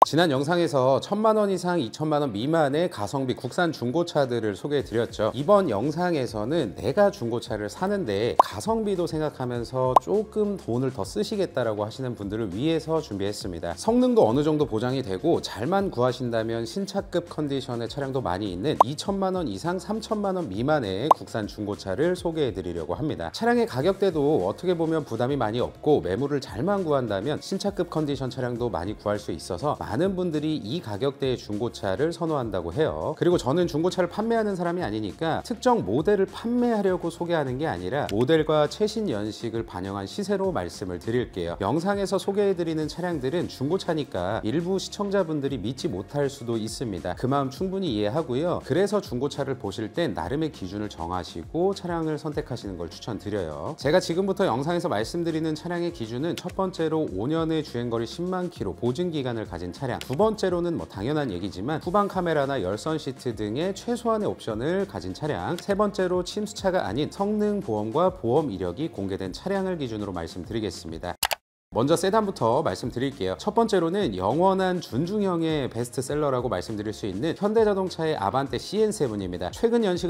지난 영상에서 1000만원 이상 2000만원 미만의 가성비 국산 중고차들을 소개해 드렸죠. 이번 영상에서는 내가 중고차를 사는데 가성비도 생각하면서 조금 돈을 더 쓰시겠다라고 하시는 분들을 위해서 준비했습니다. 성능도 어느 정도 보장이 되고 잘만 구하신다면 신차급 컨디션의 차량도 많이 있는 2000만원 이상 3000만원 미만의 국산 중고차를 소개해 드리려고 합니다. 차량의 가격대도 어떻게 보면 부담이 많이 없고 매물을 잘만 구한다면 신차급 컨디션 차량도 많이 구할 수 있어서 많은 분들이 이 가격대의 중고차를 선호한다고 해요. 그리고 저는 중고차를 판매하는 사람이 아니니까 특정 모델을 판매하려고 소개하는 게 아니라 모델과 최신 연식을 반영한 시세로 말씀을 드릴게요. 영상에서 소개해드리는 차량들은 중고차니까 일부 시청자분들이 믿지 못할 수도 있습니다. 그 마음 충분히 이해하고요. 그래서 중고차를 보실 땐 나름의 기준을 정하시고 차량을 선택하시는 걸 추천드려요. 제가 지금부터 영상에서 말씀드리는 차량의 기준은 첫 번째로 5년의 주행거리 10만 킬로 보증기간을 가진 차량, 두 번째로는 당연한 얘기지만 후방 카메라나 열선 시트 등의 최소한의 옵션을 가진 차량, 세 번째로 침수차가 아닌 성능 보험과 보험 이력이 공개된 차량을 기준으로 말씀드리겠습니다. 먼저 세단부터 말씀드릴게요. 첫 번째로는 영원한 준중형의 베스트셀러라고 말씀드릴 수 있는 현대자동차의 아반떼 CN7입니다. 최근 연식은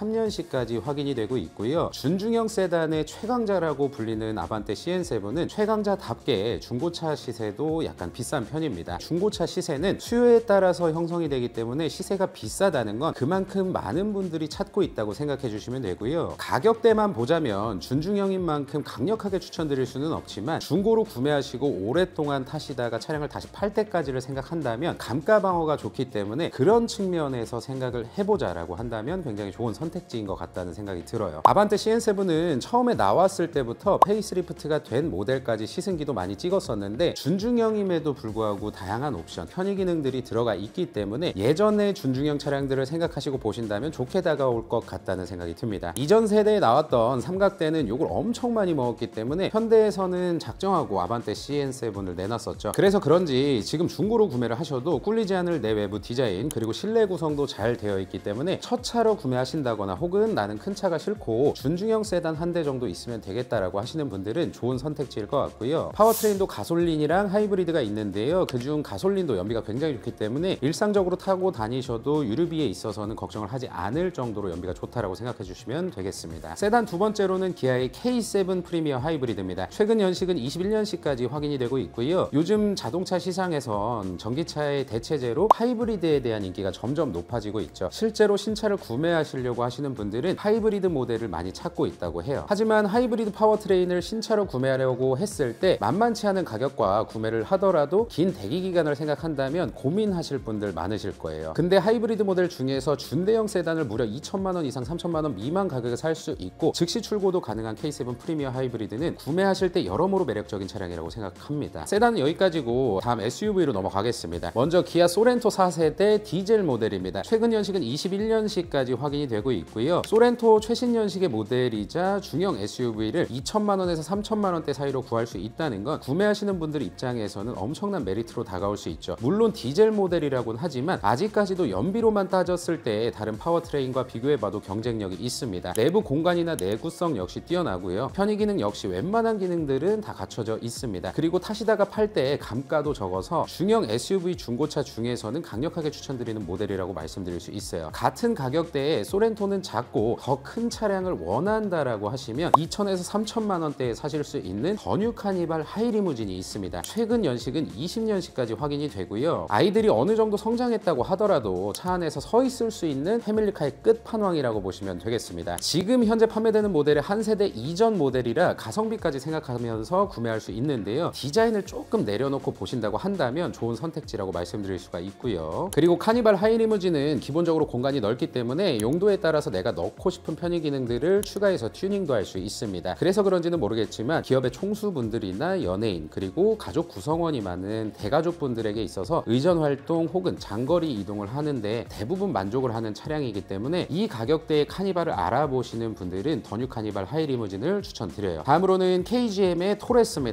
23년식까지 확인이 되고 있고요. 준중형 세단의 최강자라고 불리는 아반떼 CN7은 최강자답게 중고차 시세도 약간 비싼 편입니다. 중고차 시세는 수요에 따라서 형성이 되기 때문에 시세가 비싸다는 건 그만큼 많은 분들이 찾고 있다고 생각해 주시면 되고요. 가격대만 보자면 준중형인 만큼 강력하게 추천드릴 수는 없지만 중고로 구매하시고 오랫동안 타시다가 차량을 다시 팔 때까지를 생각한다면 감가 방어가 좋기 때문에 그런 측면에서 생각을 해보자라고 한다면 굉장히 좋은 선택지인 것 같다는 생각이 들어요. 아반떼 CN7은 처음에 나왔을 때부터 페이스리프트가 된 모델까지 시승기도 많이 찍었었는데 준중형임에도 불구하고 다양한 옵션, 편의 기능들이 들어가 있기 때문에 예전의 준중형 차량들을 생각하시고 보신다면 좋게 다가올 것 같다는 생각이 듭니다. 이전 세대에 나왔던 삼각대는 욕을 엄청 많이 먹었기 때문에 현대에서는 작정하고 아반떼 CN7을 내놨었죠. 그래서 그런지 지금 중고로 구매를 하셔도 꿀리지 않을 내외부 디자인 그리고 실내 구성도 잘 되어 있기 때문에 첫 차로 구매하신다거나 혹은 나는 큰 차가 싫고 준중형 세단 한 대 정도 있으면 되겠다라고 하시는 분들은 좋은 선택지일 것 같고요. 파워트레인도 가솔린이랑 하이브리드가 있는데요. 그중 가솔린도 연비가 굉장히 좋기 때문에 일상적으로 타고 다니셔도 유류비에 있어서는 걱정을 하지 않을 정도로 연비가 좋다라고 생각해 주시면 되겠습니다. 세단 두 번째로는 기아의 K7 프리미어 하이브리드입니다. 최근 연식은 21년식까지 확인이 되고 있고요. 요즘 자동차 시장에선 전기차의 대체제로 하이브리드에 대한 인기가 점점 높아지고 있죠. 실제로 신차를 구매하시려고 하시는 분들은 하이브리드 모델을 많이 찾고 있다고 해요. 하지만 하이브리드 파워트레인을 신차로 구매하려고 했을 때 만만치 않은 가격과 구매를 하더라도 긴 대기 기간을 생각한다면 고민하실 분들 많으실 거예요. 근데 하이브리드 모델 중에서 준대형 세단을 무려 2000만원 이상 3000만원 미만 가격에 살 수 있고 즉시 출고도 가능한 K7 프리미어 하이브리드는 구매하실 때 여러모로 매력적인 차량이라고 생각합니다. 세단은 여기까지고 다음 SUV로 넘어가겠습니다. 먼저 기아 소렌토 4세대 디젤 모델입니다. 최근 연식은 21년식까지 확인이 되고 있고요. 소렌토 최신 연식의 모델이자 중형 SUV를 2000만원에서 3000만원대 사이로 구할 수 있다는 건 구매하시는 분들 입장에서는 엄청난 메리트로 다가올 수 있죠. 물론 디젤 모델이라고는 하지만 아직까지도 연비로만 따졌을 때 다른 파워트레인과 비교해봐도 경쟁력이 있습니다. 내부 공간이나 내구성 역시 뛰어나고요. 편의 기능 역시 웬만한 기능들은 다 갖춰져 있습니다. 그리고 타시다가 팔 때 감가도 적어서 중형 SUV 중고차 중에서는 강력하게 추천드리는 모델이라고 말씀드릴 수 있어요. 같은 가격대에 소렌토는 작고 더 큰 차량을 원한다라고 하시면 2000에서 3000만 원대에 사실 수 있는 더 뉴 카니발 하이리무진이 있습니다. 최근 연식은 20년식까지 확인이 되고요. 아이들이 어느 정도 성장했다고 하더라도 차 안에서 서 있을 수 있는 패밀리카의 끝판왕이라고 보시면 되겠습니다. 지금 현재 판매되는 모델의 한 세대 이전 모델이라 가성비까지 생각하면서 구매할 수 있는데요. 디자인을 조금 내려놓고 보신다고 한다면 좋은 선택지라고 말씀드릴 수가 있고요. 그리고 카니발 하이리무진은 기본적으로 공간이 넓기 때문에 용도에 따라서 내가 넣고 싶은 편의 기능들을 추가해서 튜닝도 할 수 있습니다. 그래서 그런지는 모르겠지만 기업의 총수분들이나 연예인 그리고 가족 구성원이 많은 대가족분들에게 있어서 의전 활동 혹은 장거리 이동을 하는데 대부분 만족을 하는 차량이기 때문에 이 가격대의 카니발을 알아보시는 분들은 더 뉴 카니발 하이리무진을 추천드려요. 다음으로는 KGM의 토레스입니다.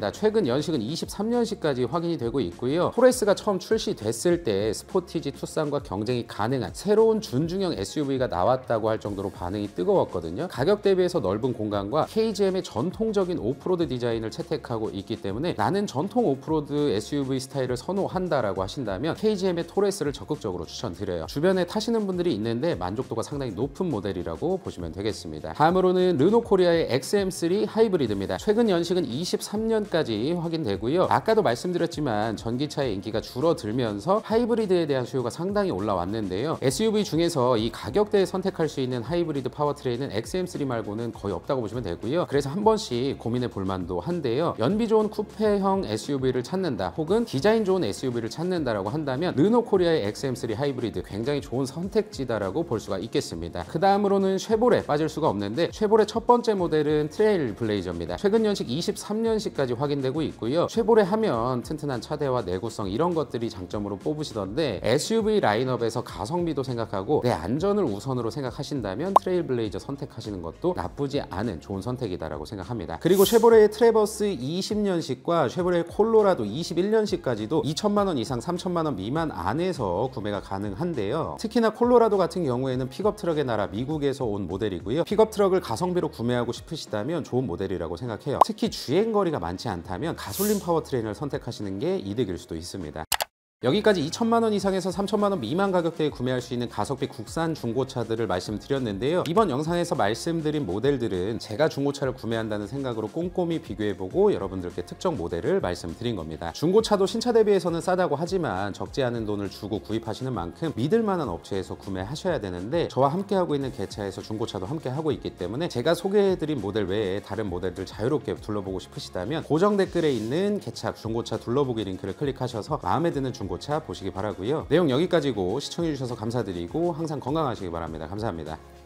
있습니다. 최근 연식은 23년식까지 확인이 되고 있고요. 토레스가 처음 출시됐을 때 스포티지 투싼과 경쟁이 가능한 새로운 준중형 SUV가 나왔다고 할 정도로 반응이 뜨거웠거든요. 가격 대비해서 넓은 공간과 KGM의 전통적인 오프로드 디자인을 채택하고 있기 때문에 나는 전통 오프로드 SUV 스타일을 선호한다라고 하신다면 KGM의 토레스를 적극적으로 추천드려요. 주변에 타시는 분들이 있는데 만족도가 상당히 높은 모델이라고 보시면 되겠습니다. 다음으로는 르노코리아의 XM3 하이브리드입니다. 최근 연식은 23년까지 확인되고요. 아까도 말씀드렸지만 전기차의 인기가 줄어들면서 하이브리드에 대한 수요가 상당히 올라왔는데요. SUV 중에서 이 가격대에 선택할 수 있는 하이브리드 파워트레인은 XM3 말고는 거의 없다고 보시면 되고요. 그래서 한 번씩 고민해 볼 만도 한데요. 연비 좋은 쿠페형 SUV를 찾는다 혹은 디자인 좋은 SUV를 찾는다라고 한다면 르노코리아의 XM3 하이브리드 굉장히 좋은 선택지다라고 볼 수가 있겠습니다. 그 다음으로는 쉐보레 빠질 수가 없는데 쉐보레 첫 번째 모델은 트레일 블레이저입니다. 최근 연식 23년식까지 확인되고 있고요. 쉐보레 하면 튼튼한 차대와 내구성 이런 것들이 장점으로 뽑으시던데 SUV 라인업에서 가성비도 생각하고 내 안전을 우선으로 생각하신다면 트레일 블레이저 선택하시는 것도 나쁘지 않은 좋은 선택이다라고 생각합니다. 그리고 쉐보레의 트래버스 20년식과 쉐보레의 콜로라도 21년식까지도 2천만 원 이상 3천만 원 미만 안에서 구매가 가능한데요. 특히나 콜로라도 같은 경우에는 픽업 트럭의 나라 미국에서 온 모델이고요. 픽업 트럭을 가성비로 구매하고 싶으시다면 좋은 모델이라고 생각해요. 특히 주행거리가 많지 않다면 가솔린 파워트레인을 선택하시는 게 이득일 수도 있습니다. 여기까지 2천만 원 이상에서 3천만 원 미만 가격대에 구매할 수 있는 가성비 국산 중고차들을 말씀드렸는데요. 이번 영상에서 말씀드린 모델들은 제가 중고차를 구매한다는 생각으로 꼼꼼히 비교해보고 여러분들께 특정 모델을 말씀드린 겁니다. 중고차도 신차 대비해서는 싸다고 하지만 적지 않은 돈을 주고 구입하시는 만큼 믿을 만한 업체에서 구매하셔야 되는데 저와 함께하고 있는 개차에서 중고차도 함께하고 있기 때문에 제가 소개해드린 모델 외에 다른 모델들 자유롭게 둘러보고 싶으시다면 고정 댓글에 있는 개차 중고차 둘러보기 링크를 클릭하셔서 마음에 드는 중고차 보시기 바라고요. 내용 여기까지고 시청해주셔서 감사드리고 항상 건강하시기 바랍니다. 감사합니다.